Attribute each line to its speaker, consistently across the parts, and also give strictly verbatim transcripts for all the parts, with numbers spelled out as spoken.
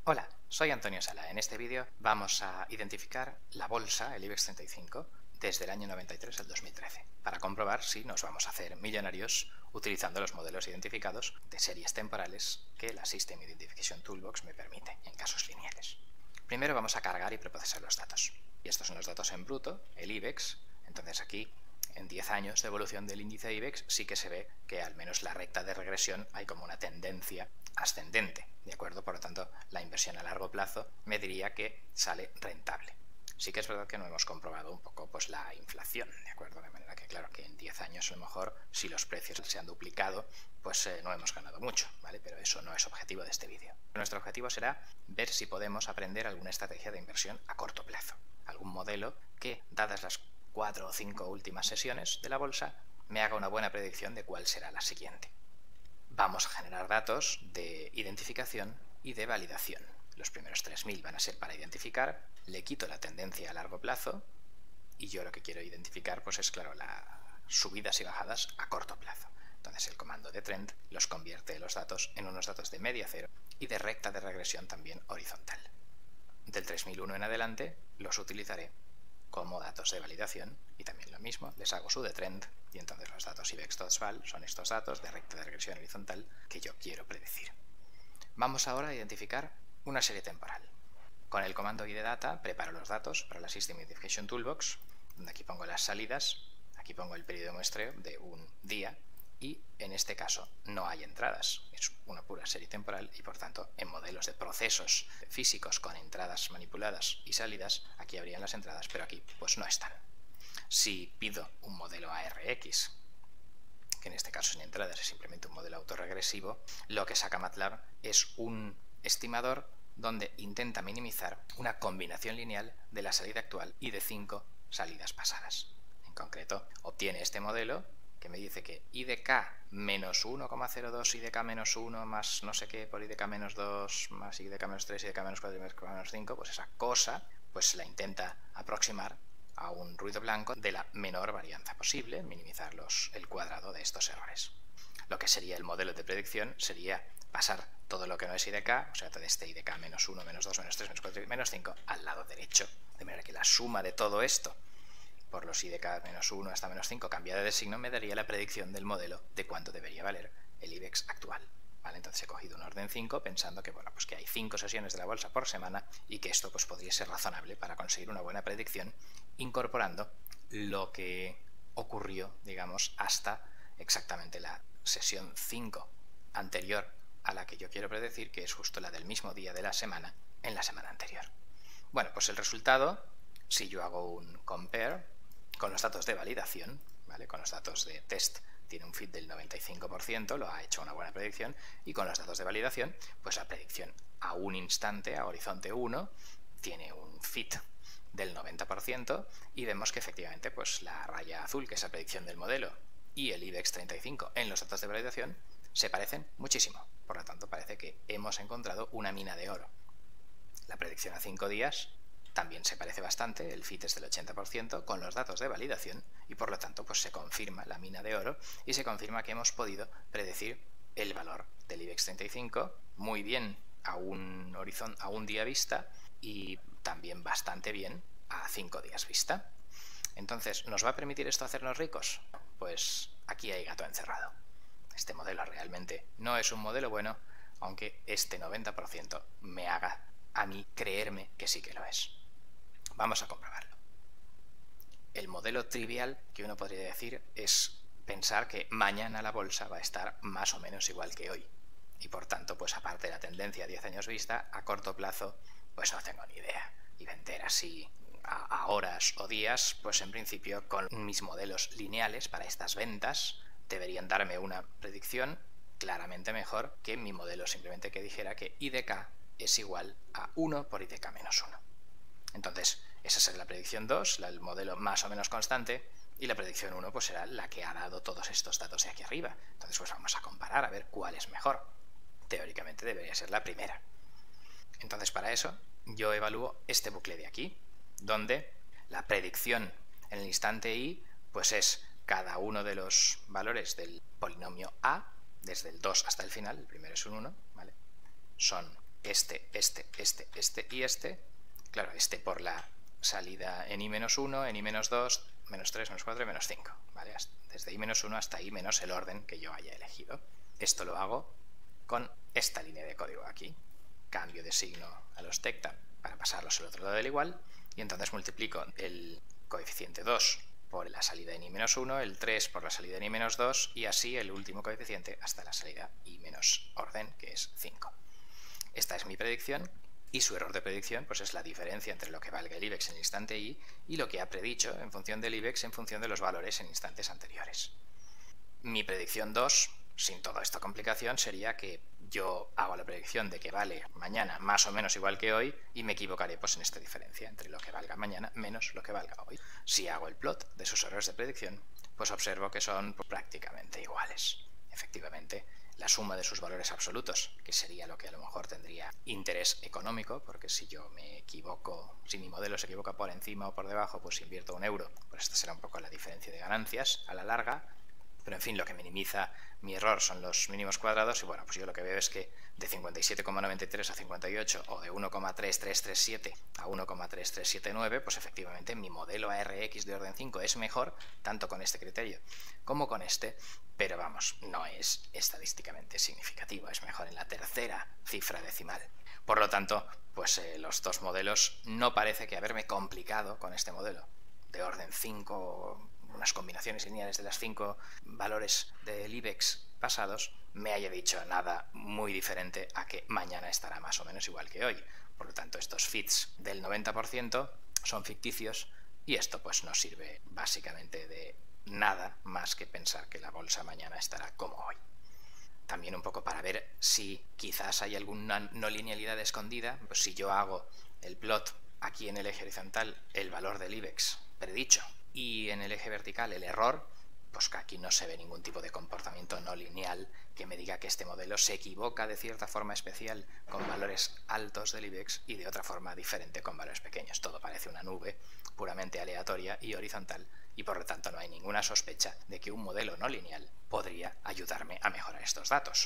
Speaker 1: Hola, soy Antonio Sala. En este vídeo vamos a identificar la bolsa, el IBEX treinta y cinco, desde el año noventa y tres al dos mil trece, para comprobar si nos vamos a hacer millonarios utilizando los modelos identificados de series temporales que la System Identification Toolbox me permite en casos lineales. Primero vamos a cargar y preprocesar los datos. Y estos son los datos en bruto, el IBEX. Entonces aquí, en diez años de evolución del índice IBEX, sí que se ve que al menos la recta de regresión hay como una tendencia ascendente, ¿de acuerdo? Por lo tanto, la inversión a largo plazo me diría que sale rentable. Sí que es verdad que no hemos comprobado un poco pues, la inflación, ¿de acuerdo? De manera que, claro, que en diez años a lo mejor, si los precios se han duplicado, pues eh, no hemos ganado mucho, ¿vale? Pero eso no es objetivo de este vídeo. Nuestro objetivo será ver si podemos aprender alguna estrategia de inversión a corto plazo. Algún modelo que, dadas las cuatro o cinco últimas sesiones de la bolsa, me haga una buena predicción de cuál será la siguiente. Vamos a generar datos de identificación y de validación. Los primeros tres mil van a ser para identificar, le quito la tendencia a largo plazo y yo lo que quiero identificar pues es, claro, las subidas y bajadas a corto plazo. Entonces el comando de trend los convierte los datos en unos datos de media cero y de recta de regresión también horizontal. Del tres mil uno en adelante los utilizaré como datos de validación y también lo mismo, les hago su de trend y entonces los datos IBEX-TOTSVAL son estos datos de recta de regresión horizontal que yo quiero predecir. Vamos ahora a identificar una serie temporal. Con el comando idData preparo los datos para la System Identification Toolbox, donde aquí pongo las salidas, aquí pongo el periodo de muestreo de un día y en este caso no hay entradas, es una pura serie temporal y por tanto en modelos de procesos físicos con entradas manipuladas y salidas aquí habrían las entradas, pero aquí pues no están. Si pido un modelo A R X, que en este caso sin entradas es simplemente un modelo autorregresivo, lo que saca MATLAB es un estimador donde intenta minimizar una combinación lineal de la salida actual y de cinco salidas pasadas. En concreto, obtiene este modelo que me dice que I D K menos uno coma cero dos, I D K menos uno más no sé qué por I D K menos dos más I D K menos tres, I D K menos cuatro, I D K menos cinco, pues esa cosa pues la intenta aproximar a un ruido blanco de la menor varianza posible, minimizar los, el cuadrado de estos errores. Lo que sería el modelo de predicción sería pasar todo lo que no es I D K, o sea, todo este I D K menos uno, menos dos, menos tres, menos cuatro, menos cinco, al lado derecho. De manera que la suma de todo esto por los I D K menos uno hasta menos cinco cambiada de signo me daría la predicción del modelo de cuánto debería valer el IBEX actual. ¿Vale? Entonces he cogido un orden cinco pensando que, bueno, pues que hay cinco sesiones de la bolsa por semana y que esto pues, podría ser razonable para conseguir una buena predicción incorporando lo que ocurrió, digamos, hasta exactamente la sesión cinco anterior a la que yo quiero predecir, que es justo la del mismo día de la semana en la semana anterior. Bueno, pues el resultado, si yo hago un compare con los datos de validación, ¿vale? Con los datos de test tiene un fit del noventa y cinco por ciento, lo ha hecho una buena predicción, y con los datos de validación, pues la predicción a un instante, a horizonte uno, tiene un fit del noventa por ciento y vemos que efectivamente pues la raya azul, que es la predicción del modelo, y el IBEX treinta y cinco en los datos de validación se parecen muchísimo. Por lo tanto, parece que hemos encontrado una mina de oro. La predicción a cinco días también se parece bastante, el fit es del ochenta por ciento con los datos de validación y por lo tanto pues se confirma la mina de oro y se confirma que hemos podido predecir el valor del IBEX treinta y cinco muy bien a un, horizonte, a un día vista y también bastante bien a cinco días vista. Entonces, ¿nos va a permitir esto hacernos ricos? Pues aquí hay gato encerrado. Este modelo realmente no es un modelo bueno, aunque este noventa por ciento me haga a mí creerme que sí que lo es. Vamos a comprobarlo. El modelo trivial que uno podría decir es pensar que mañana la bolsa va a estar más o menos igual que hoy. Y por tanto, pues aparte de la tendencia a diez años vista, a corto plazo, pues no tengo ni idea. Y vender así a, a horas o días, pues en principio con mis modelos lineales para estas ventas deberían darme una predicción claramente mejor que mi modelo simplemente que dijera que I D K es igual a uno por I D K menos uno. Entonces, esa será la predicción dos, el modelo más o menos constante, y la predicción uno pues será la que ha dado todos estos datos de aquí arriba. Entonces, pues vamos a comparar a ver cuál es mejor. Teóricamente debería ser la primera. Entonces, para eso, yo evalúo este bucle de aquí, donde la predicción en el instante i pues es cada uno de los valores del polinomio a, desde el dos hasta el final, el primero es un uno, ¿vale? Son este, este, este, este y este. Claro, este por la salida en i menos uno, en i menos dos, menos tres, menos cuatro y menos cinco, ¿vale? Desde i menos uno hasta i menos el orden que yo haya elegido. Esto lo hago con esta línea de código aquí. Cambio de signo a los tecta para pasarlos al otro lado del igual, y entonces multiplico el coeficiente dos por la salida en i menos uno, el tres por la salida en i menos dos, y así el último coeficiente hasta la salida i menos orden, que es cinco. Esta es mi predicción, y su error de predicción pues es la diferencia entre lo que valga el IBEX en el instante i y lo que ha predicho en función del IBEX en función de los valores en instantes anteriores. Mi predicción dos, sin toda esta complicación, sería que yo hago la predicción de que vale mañana más o menos igual que hoy y me equivocaré pues en esta diferencia entre lo que valga mañana menos lo que valga hoy. Si hago el plot de sus errores de predicción, pues observo que son pues, prácticamente iguales. Efectivamente, la suma de sus valores absolutos, que sería lo que a lo mejor tendría interés económico, porque si yo me equivoco, si mi modelo se equivoca por encima o por debajo, pues si invierto un euro, pues esta será un poco la diferencia de ganancias a la larga. Pero en fin, lo que minimiza mi error son los mínimos cuadrados, y bueno, pues yo lo que veo es que de cincuenta y siete coma noventa y tres a cincuenta y ocho o de uno coma tres tres tres siete a uno coma tres tres siete nueve, pues efectivamente mi modelo A R X de orden cinco es mejor, tanto con este criterio como con este, pero vamos, no es estadísticamente significativo, es mejor en la tercera cifra decimal. Por lo tanto, pues eh, los dos modelos no parece que haberme complicado con este modelo de orden cinco, unas combinaciones lineales de las cinco valores del IBEX pasados, me haya dicho nada muy diferente a que mañana estará más o menos igual que hoy. Por lo tanto, estos fits del noventa por ciento son ficticios y esto pues no sirve básicamente de nada más que pensar que la bolsa mañana estará como hoy. También un poco para ver si quizás hay alguna no linealidad escondida, pues si yo hago el plot aquí en el eje horizontal, el valor del IBEX predicho, y en el eje vertical el error, pues que aquí no se ve ningún tipo de comportamiento no lineal que me diga que este modelo se equivoca de cierta forma especial con valores altos del IBEX y de otra forma diferente con valores pequeños. Todo parece una nube puramente aleatoria y horizontal, y por lo tanto no hay ninguna sospecha de que un modelo no lineal podría ayudarme a mejorar estos datos.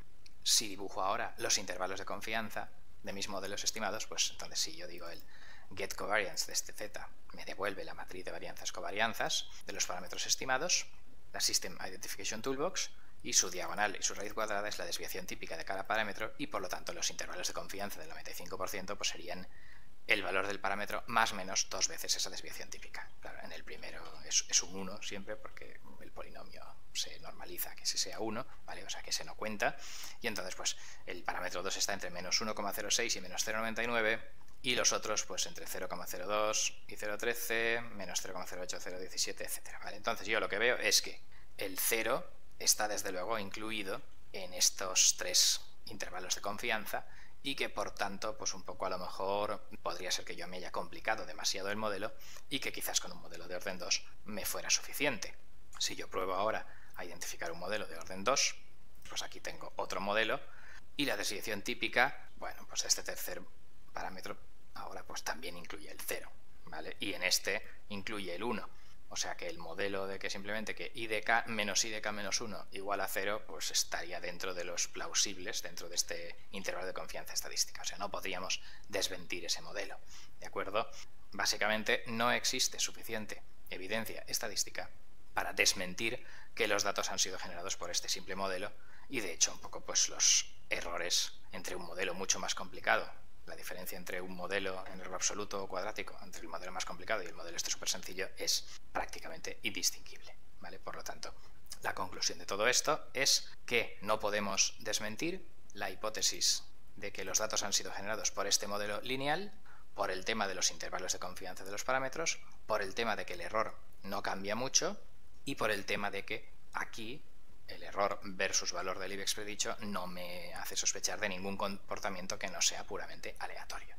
Speaker 1: Si dibujo ahora los intervalos de confianza de mis modelos estimados, pues entonces si yo digo el get covariance de este z me devuelve la matriz de varianzas covarianzas de los parámetros estimados, la System Identification Toolbox, y su diagonal y su raíz cuadrada es la desviación típica de cada parámetro, y por lo tanto los intervalos de confianza del noventa y cinco por ciento pues serían el valor del parámetro más o menos dos veces esa desviación típica. Claro, en el primero es, es un uno siempre porque el polinomio se normaliza que ese sea uno, ¿vale? O sea que se no cuenta, y entonces pues el parámetro dos está entre menos uno coma cero seis y menos cero coma noventa y nueve, y los otros pues entre cero coma cero dos y cero coma trece, menos cero coma cero ocho, cero coma diecisiete, etcétera. ¿Vale? Entonces yo lo que veo es que el cero está desde luego incluido en estos tres intervalos de confianza, y que por tanto pues un poco a lo mejor podría ser que yo me haya complicado demasiado el modelo y que quizás con un modelo de orden dos me fuera suficiente. Si yo pruebo ahora a identificar un modelo de orden dos, pues aquí tengo otro modelo, y la desviación típica, bueno, pues este tercer parámetro ahora pues también incluye el cero, ¿vale? Y en este incluye el uno. O sea que el modelo de que simplemente que i de k menos i de k menos uno igual a cero, pues estaría dentro de los plausibles, dentro de este intervalo de confianza estadística. O sea, no podríamos desmentir ese modelo, ¿de acuerdo? Básicamente no existe suficiente evidencia estadística para desmentir que los datos han sido generados por este simple modelo, y de hecho un poco pues los errores entre un modelo mucho más complicado, la diferencia entre un modelo en error absoluto o cuadrático entre el modelo más complicado y el modelo este súper sencillo es prácticamente indistinguible, ¿vale? Por lo tanto, la conclusión de todo esto es que no podemos desmentir la hipótesis de que los datos han sido generados por este modelo lineal, por el tema de los intervalos de confianza de los parámetros, por el tema de que el error no cambia mucho, y por el tema de que aquí el error versus valor del IBEX predicho no me hace sospechar de ningún comportamiento que no sea puramente aleatorio.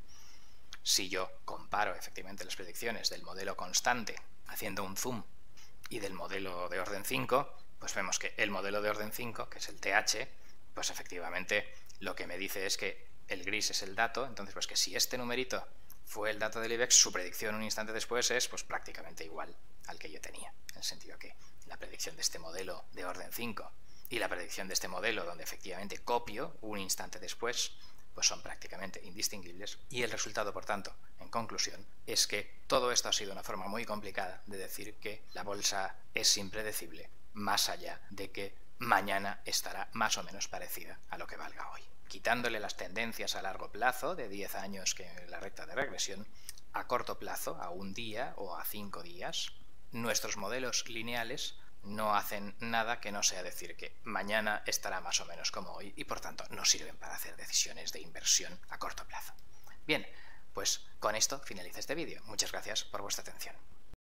Speaker 1: Si yo comparo efectivamente las predicciones del modelo constante haciendo un zoom y del modelo de orden cinco, pues vemos que el modelo de orden cinco, que es el T H, pues efectivamente lo que me dice es que el gris es el dato, entonces pues que si este numerito fue el dato del IBEX, su predicción un instante después es pues prácticamente igual al que yo tenía, en el sentido que la predicción de este modelo de orden cinco y la predicción de este modelo donde efectivamente copio un instante después, pues son prácticamente indistinguibles y el resultado, por tanto, en conclusión, es que todo esto ha sido una forma muy complicada de decir que la bolsa es impredecible, más allá de que mañana estará más o menos parecida a lo que valga hoy. Quitándole las tendencias a largo plazo de diez años que la recta de regresión, a corto plazo, a un día o a cinco días, nuestros modelos lineales no hacen nada que no sea decir que mañana estará más o menos como hoy y por tanto no sirven para hacer decisiones de inversión a corto plazo. Bien, pues con esto finaliza este vídeo. Muchas gracias por vuestra atención.